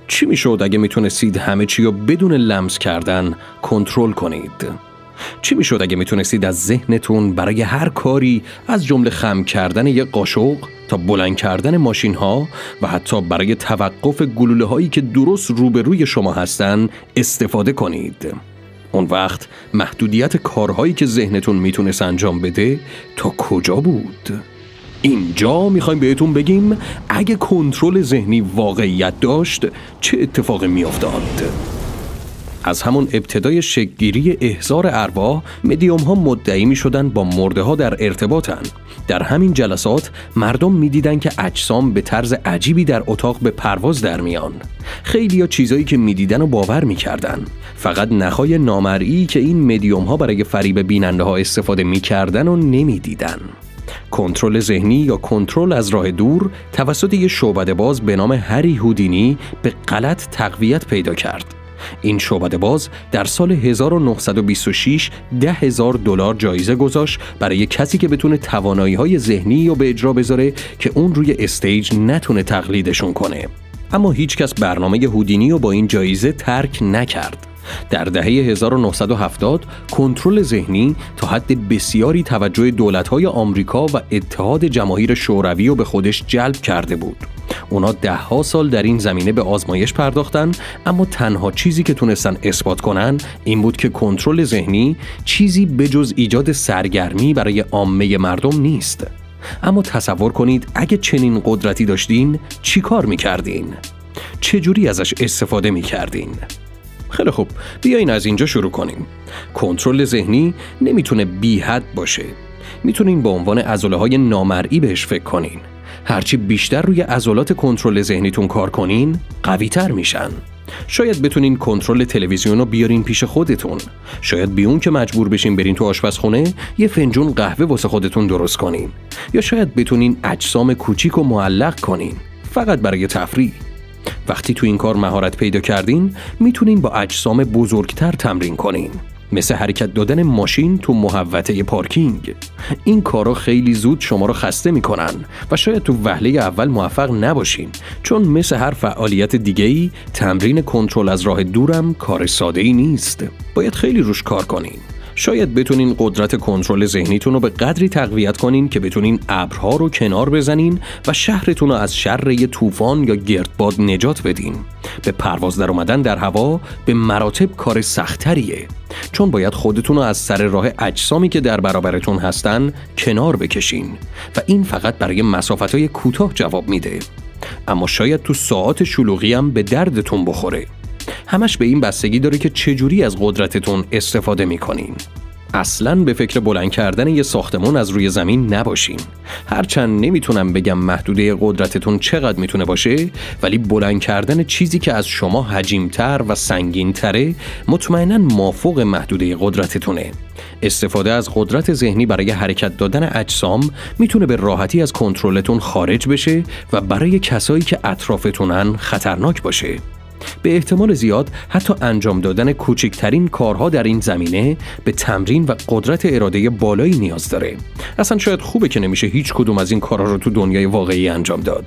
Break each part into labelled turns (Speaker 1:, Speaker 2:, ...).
Speaker 1: چی میشد اگه میتونستید همه چی رو بدون لمس کردن کنترل کنید؟ چی میشد اگه میتونستید از ذهنتون برای هر کاری از جمله خم کردن یک قاشق تا بلند کردن ماشین ها و حتی برای توقف گلوله هایی که درست روبروی شما هستن استفاده کنید؟ اون وقت محدودیت کارهایی که ذهنتون میتونست انجام بده تا کجا بود؟ اینجا میخوایم بهتون بگیم اگه کنترل ذهنی واقعیت داشت چه اتفاقی میافتاد. از همون ابتدای شکل‌گیری احضار ارواح، مدیوم ها مدعی می شدن با مرده ها در ارتباطن. در همین جلسات مردم می دیدن که اجسام به طرز عجیبی در اتاق به پرواز در میان. خیلی ها چیزایی که می دیدن و باور می کردن. فقط نخای نامرئی که این مدیوم ها برای فریب بیننده ها استفاده می کردن و نمی دیدن. کنترل ذهنی یا کنترل از راه دور توسط یک شعبده باز به نام هری هودینی به غلط تقویت پیدا کرد. این شعبده باز در سال 1926 $10,000 جایزه گذاشت برای کسی که بتونه توانایی‌های ذهنی رو به اجرا بذاره که اون روی استیج نتونه تقلیدشون کنه. اما هیچ کس برنامه هودینی رو با این جایزه ترک نکرد. در دهه 1970 کنترل ذهنی تا حد بسیاری توجه دولت‌های آمریکا و اتحاد جماهیر شوروی رو به خودش جلب کرده بود. اونا 10 سال در این زمینه به آزمایش پرداختن، اما تنها چیزی که تونستن اثبات کنن این بود که کنترل ذهنی چیزی بجز ایجاد سرگرمی برای عامه مردم نیست. اما تصور کنید اگه چنین قدرتی داشتین چی کار میکردین؟ چجوری ازش استفاده میکردین؟ خیلی خوب، بیاین از اینجا شروع کنیم. کنترل ذهنی نمیتونه بی حد باشه. میتونین به عنوان عضله‌های نامرئی بهش فکر کنین. هرچی بیشتر روی عضلات کنترل ذهنیتون کار کنین، قوی‌تر میشن. شاید بتونین کنترل تلویزیون رو بیارین پیش خودتون. شاید بیون که مجبور بشین برین تو آشپزخونه یه فنجون قهوه واسه خودتون درست کنین. یا شاید بتونین اجسام کوچیک رو معلق کنین، فقط برای تفریح. وقتی تو این کار مهارت پیدا کردین، میتونین با اجسام بزرگتر تمرین کنین. مثل حرکت دادن ماشین تو محوطه پارکینگ. این کارا خیلی زود شما رو خسته میکنن و شاید تو وهله اول موفق نباشین، چون مثل هر فعالیت دیگه‌ای تمرین کنترل از راه دورم کار ساده‌ای نیست. باید خیلی روش کار کنین. شاید بتونین قدرت کنترل ذهنیتون رو به قدری تقویت کنین که بتونین ابرها رو کنار بزنین و شهرتون رو از شر یه طوفان یا گردباد نجات بدین. به پرواز در اومدن در هوا به مراتب کار سخت‌تریه، چون باید خودتون رو از سر راه اجسامی که در برابرتون هستن کنار بکشین و این فقط برای مسافت‌های کوتاه جواب میده. اما شاید تو ساعات شلوغی هم به دردتون بخوره. همش به این بستگی داره که چجوری از قدرتتون استفاده میکنین. اصلاً به فکر بلند کردن یه ساختمان از روی زمین نباشین. هرچند نمیتونم بگم محدوده قدرتتون چقدر میتونه باشه، ولی بلند کردن چیزی که از شما حجیم‌تر و سنگین‌تره مطمئناً مافوق محدوده قدرتتونه. استفاده از قدرت ذهنی برای حرکت دادن اجسام میتونه به راحتی از کنترلتون خارج بشه و برای کسایی که اطرافتونن خطرناک باشه. به احتمال زیاد حتی انجام دادن کوچکترین کارها در این زمینه به تمرین و قدرت اراده بالایی نیاز داره. اصلا شاید خوبه که نمیشه هیچ کدوم از این کارها رو تو دنیای واقعی انجام داد.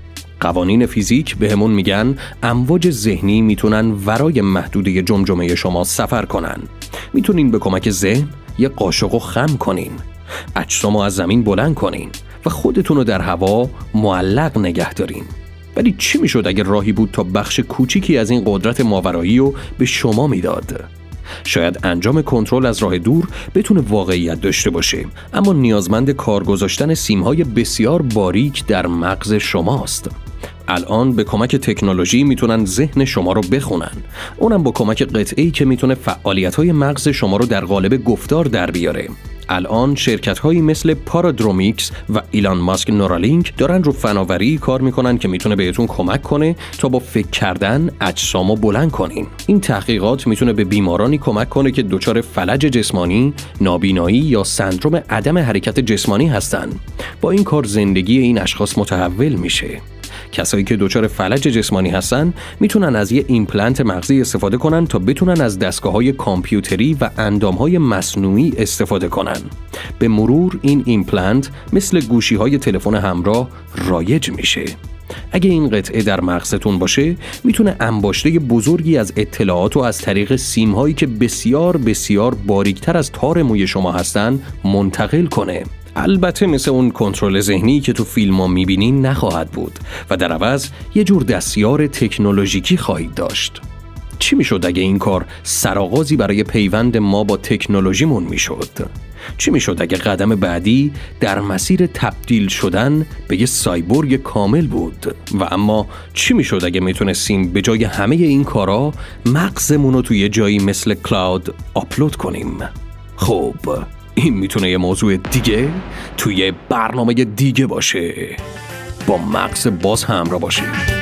Speaker 1: قوانین فیزیک بهمون میگن امواج ذهنی میتونن ورای محدوده جمجمه شما سفر کنن. میتونین به کمک ذهن یه قاشقو خم کنین، اجسامو از زمین بلند کنین و خودتون رو در هوا معلق نگه دارین. ولی چی میشد اگر راهی بود تا بخش کوچیکی از این قدرت ماورایی رو به شما میداد؟ شاید انجام کنترل از راه دور بتونه واقعیت داشته باشه، اما نیازمند کار گذاشتن سیم‌های بسیار باریک در مغز شماست. الان به کمک تکنولوژی میتونن ذهن شما رو بخونن، اونم با کمک قطعه‌ای که میتونه فعالیت‌های مغز شما رو در قالب گفتار در بیاره. الان شرکت‌هایی مثل پارادرومیکس و ایلان ماسک نورالینک دارن رو فناوری کار میکنن که میتونه بهتون کمک کنه تا با فکر کردن اجسامو بلند کنین. این تحقیقات میتونه به بیمارانی کمک کنه که دچار فلج جسمانی، نابینایی یا سندرم عدم حرکت جسمانی هستن. با این کار زندگی این اشخاص متحول میشه. کسایی که دچار فلج جسمانی هستن میتونن از یه ایمپلنت مغزی استفاده کنن تا بتونن از دستگاه‌های کامپیوتری و اندام‌های مصنوعی استفاده کنن. به مرور این ایمپلنت مثل گوشی‌های تلفن همراه رایج میشه. اگه این قطعه در مغزتون باشه میتونه انباشته بزرگی از اطلاعات رو از طریق سیم‌هایی که بسیار بسیار باریکتر از تار موی شما هستن منتقل کنه. البته مثل اون کنترل ذهنی که تو فیلم‌ها می‌بینین نخواهد بود و در عوض یه جور دستیار تکنولوژیکی خواهید داشت. چی میشد اگه این کار سرآغازی برای پیوند ما با تکنولوژیمون میشد؟ چی میشد اگه قدم بعدی در مسیر تبدیل شدن به یه سایبورگ کامل بود؟ و اما چی میشد اگه میتونستیم به جای همه این کارا مغزمون رو توی جایی مثل کلاود آپلود کنیم؟ خب این میتونه یه موضوع دیگه توی برنامه دیگه باشه. با مغز باز همراه باشید.